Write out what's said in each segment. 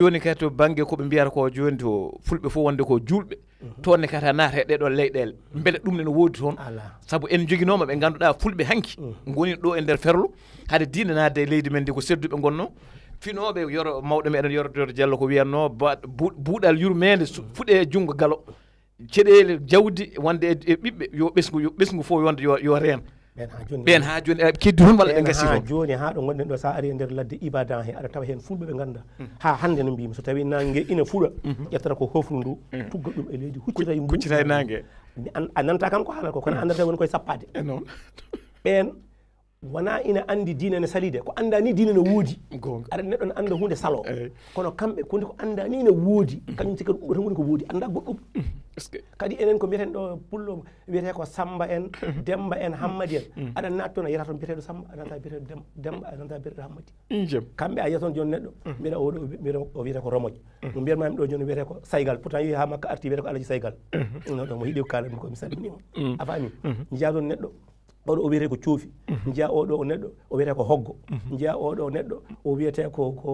joni kadi to banggue koɓe mbiyata ko joni to fulɓe fof wonde ko julɓe toonne kadi a naata e ɗeɗo leyɗele beele ɗum ne woodi toon saabu en joguinoma ɓe ganduɗa fulɓe hanki goni ɗo e nder ferlo haade diine nadde e leydi men ndi ko sedduɓe gonno finoɓe yoro mawɗo meɗen yoro Diallo ko wiyanno buuɗal yurmede fuɗe e junggo galo ceɗele jawdi wonde e ɓiɓɓe yo ɓesgu fof wonde yo reen ɓen ha joni keddi toon walla ɓe gassi toon joni ha ɗo gonɗen ɗo sa ari e nder ladde ibadan he aɗa tawa hen fulɓe ɓe ganda ha hande no mbimi so tawi nangue ina fuɗa ƴettata ko hofnu ndu tugga ɗum e leydi huccita e nangue a nanta kam ko haalata ko kono andata woni koye sappade noon ɓen wona ina andi diine ne salide ko anda ni diine ne woodi aɗa neɗɗo ne anda hunde salo kono kamɓe hunde ko anda ni ne woodi kañum sikka ɗum ɗo tan woni ko woodi anda goɗɗum kadi enen ko mbiyeten ɗo pullo wiyete ko Samba en Demba en Hammadi en aɗa naati toon a yiyata toon biyeteɗo Samba a nanta biyeteɗo Demba a nanta biyeteɗo Hammadi kamɓe a yiya toon joni neɗɗo mbiɗa oɗo o wiyete ko Romoƴ mo mbiyatmami ɗo joni wiyete ko Saygal pourtant yi ha makka arti wiyete ko Alaji Saygal ɗo mo yiiɗi ko kalanmi ko mi salminimo a faami jiya toon neɗɗo oɗo o wiyete ko coofi jiya oɗo o neɗɗo o wiyete ko hoggo jiya oɗo neɗɗo o wiyete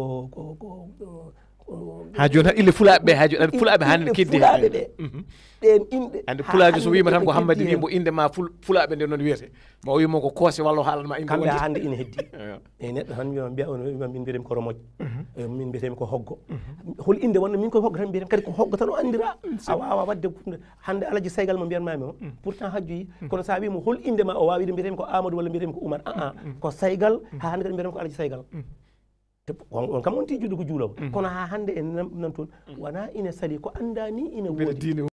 ha joni tan ille fulaɓeɓe ha joni fulaɓe hande keddi fulaɓe ɓe ɗen inɗe ande pulaji so wima tan ko Hammadi wimo inde ma fulaɓe nde noon wiyete ma o wimo ko koose walla o haalanma inde kamɓe hande ina heddi e neɗɗo tan mbiya min mbiyetemi ko Romoƴ min mbiyetemi ko hoggo hol inde wonno min koye hoggo tan mbiyetemi kadi ko hoggo tan o andira a wawa wadde hande Alaji Saygal mo mbiyatmami o pourtant hajjoyi kono sa wimo hol inde ma o wawi de mbiyetemi ko Amadou walla mbiyetemi ko Oumar ko Saygal ha hande kadi mbiyetemi ko Alaji Saygal on kam on tijuɗo ko juulawo kono ha hande en nan toon wona ina sali ko anda ni ina woodi